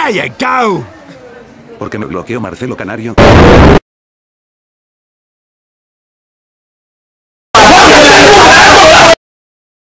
There you go! ¿Por qué me bloqueó Marcelo Canario?